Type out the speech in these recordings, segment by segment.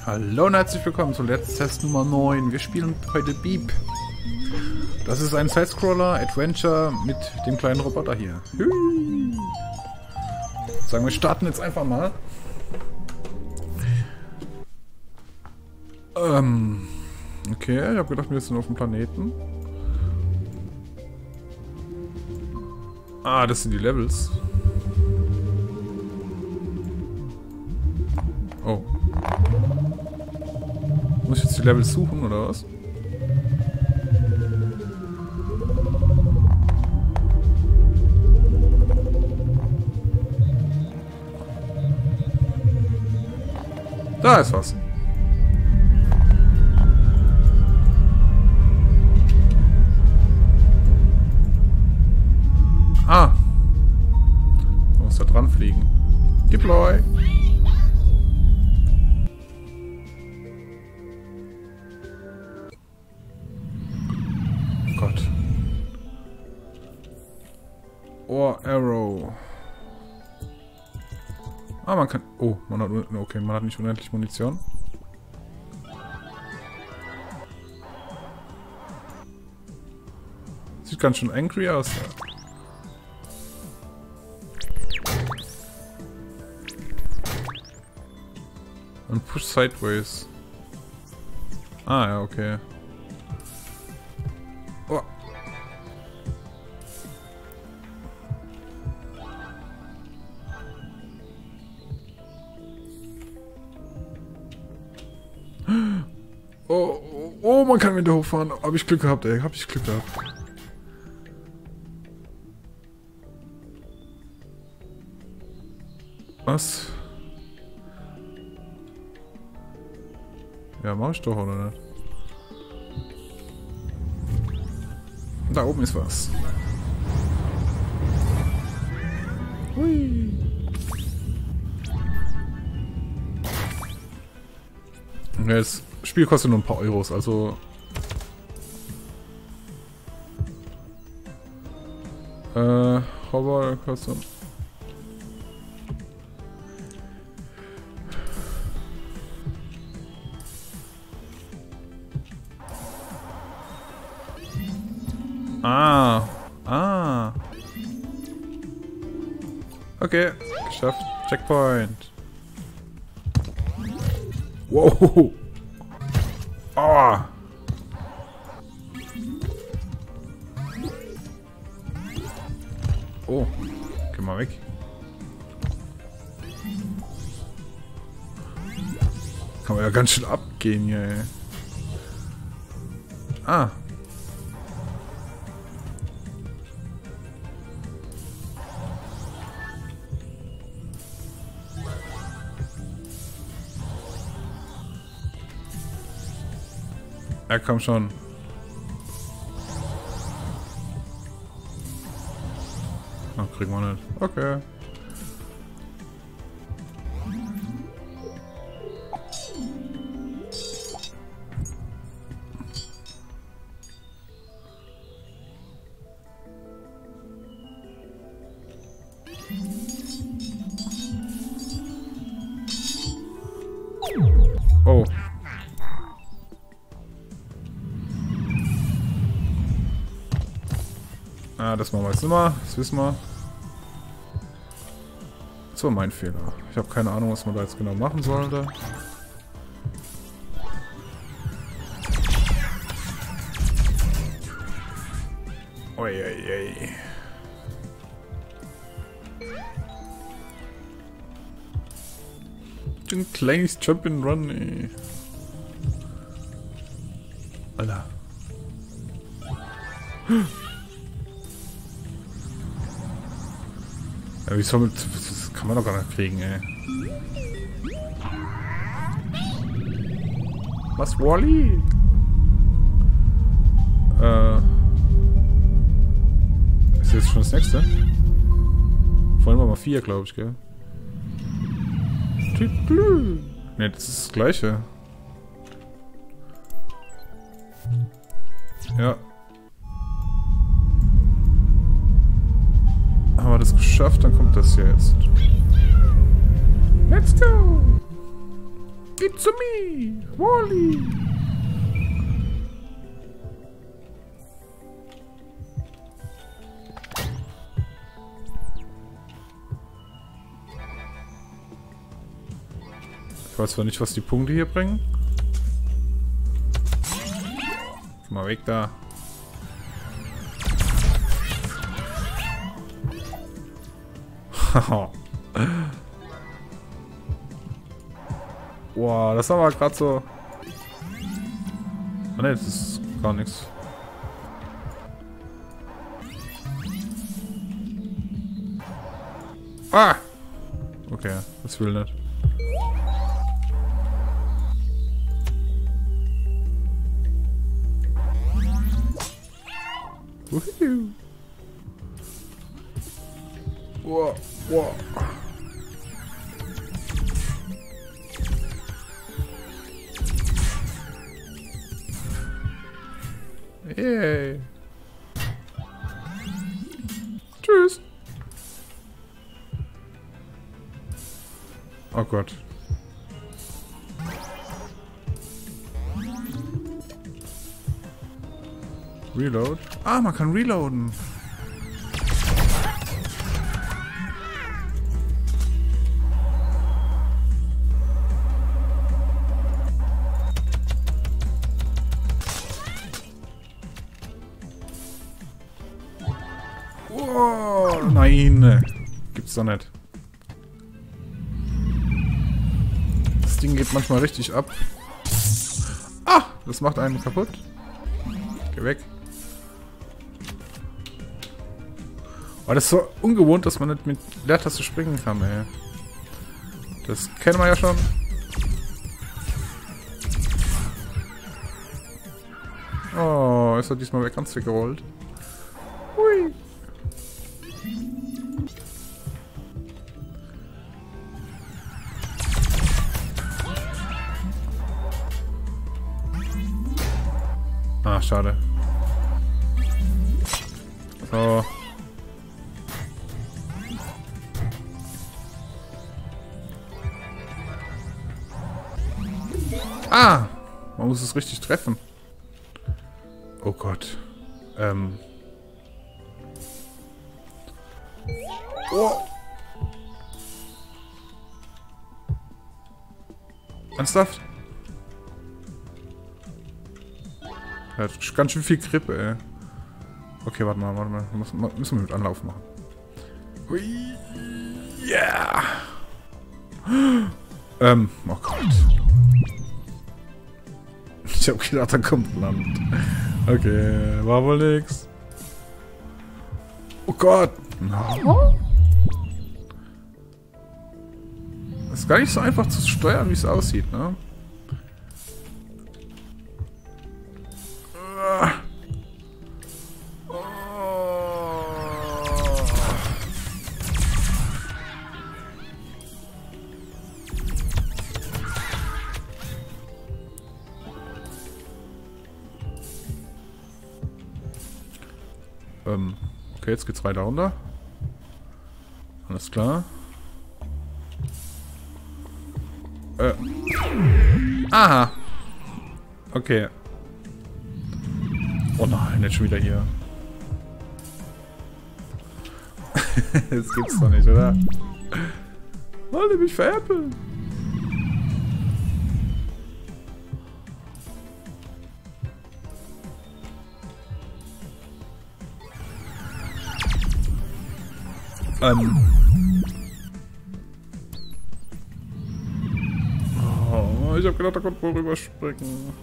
Hallo und herzlich willkommen zu Let's Test Nummer 9. Wir spielen heute Beep. Das ist ein Sidescroller Adventure mit dem kleinen Roboter hier. Sagen wir starten jetzt einfach mal. Okay, ich habe gedacht, wir sind auf dem Planeten. Ah, das sind die Levels. Oh. Muss ich jetzt die Levels suchen, oder was? Da ist was. Ah. Man muss da dran fliegen. Deploy. Gott. Or Arrow. Ah, man kann... Oh, man hat... Okay, man hat nicht unendlich Munition. Sieht ganz schön angry aus. Und push sideways. Ah, ja, okay. Oh. Oh, man kann wieder hochfahren. Hab ich Glück gehabt, ey. Hab ich Glück gehabt. Was? Ja, mach ich doch, oder nicht? Da oben ist was. Hui. Ja, das Spiel kostet nur ein paar Euros, also... Hover kostet... Ah. Okay, geschafft. Checkpoint. Wow. Oh. Oh. Geh mal weg. Kann man ja ganz schön abgehen hier, ey. Ah. Ja, komm schon. Ach, kriegen wir nicht. Okay. Oh. Ah, das machen wir jetzt immer. Das wissen wir. Das war mein Fehler. Ich habe keine Ahnung, was man da jetzt genau machen sollte. Uiuiui. Ein kleines Jump-and-Run, ey. Alter. Ja, wieso mit... Das kann man doch gar nicht kriegen, ey. Was, Wally? Ist jetzt schon das nächste? Vorhin war mal 4, glaube ich, gell? Ne, das ist das gleiche. Ja. Haben wir das geschafft, dann kommt das hier jetzt. Let's go! It's me, Wally. Ich weiß zwar nicht, was die Punkte hier bringen. Mal weg da. Wow, das war mal gerade so. Ah ne, das ist gar nichts. Ah! Okay, das will nicht. Woohoo! Wow, wow. Yay. Tschüss. Oh Gott. Reload. Ah, man kann reloaden. Oh, nein. Gibt's doch nicht. Das Ding geht manchmal richtig ab. Ah, das macht einen kaputt. Geh weg. Oh, das ist so ungewohnt, dass man nicht mit Leertaste springen kann, ey. Das kennen wir ja schon. Oh, ist er diesmal ganz weggerollt. Hui. Ah, schade. So. Ah! Man muss es richtig treffen. Oh Gott. Oh! Ernsthaft? Er hat ganz schön viel Grippe, ey. Okay, warte mal. Müssen wir mit Anlauf machen. Hui! Yeah! Oh Gott. Ich hab gedacht, da kommt Land. Okay, war wohl nix. Oh Gott! No. Das ist gar nicht so einfach zu steuern, wie es aussieht, ne? Okay, jetzt geht's weiter runter. Alles klar. Aha. Okay. Oh nein, nicht schon wieder hier. Das gibt's doch nicht, oder? Wollt ihr mich veräppeln? Oh, ich hab gedacht, da kommt wohl rüberspringen.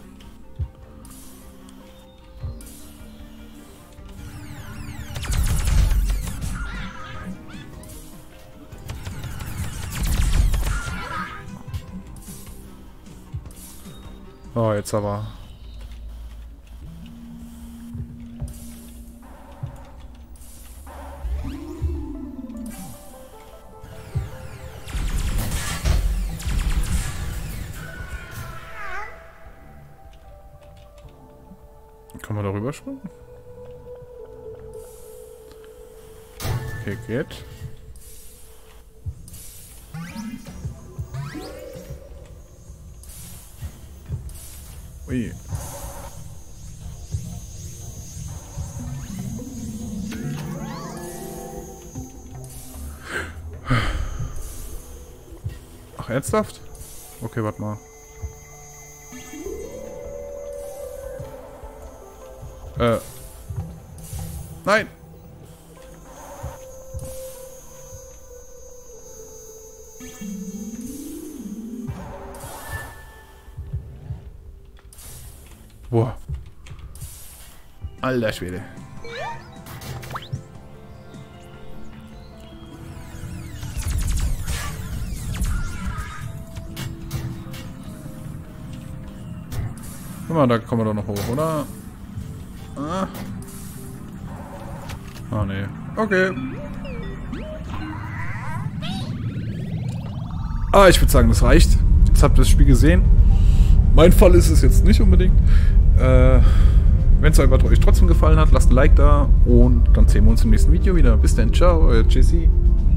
Oh, jetzt aber. Kann man da rüberspringen? Okay, geht. Ui. Ach, ernsthaft? Okay, warte mal. Nein! Boah. Alter Schwede. Guck mal, da kommen wir doch noch hoch, oder? Ah, nee. Okay. Ich würde sagen, das reicht. Jetzt habt ihr das Spiel gesehen. Mein Fall ist es jetzt nicht unbedingt. Wenn es euch trotzdem gefallen hat, lasst ein Like da und dann sehen wir uns im nächsten Video wieder. Bis dann, ciao, euer Jesse.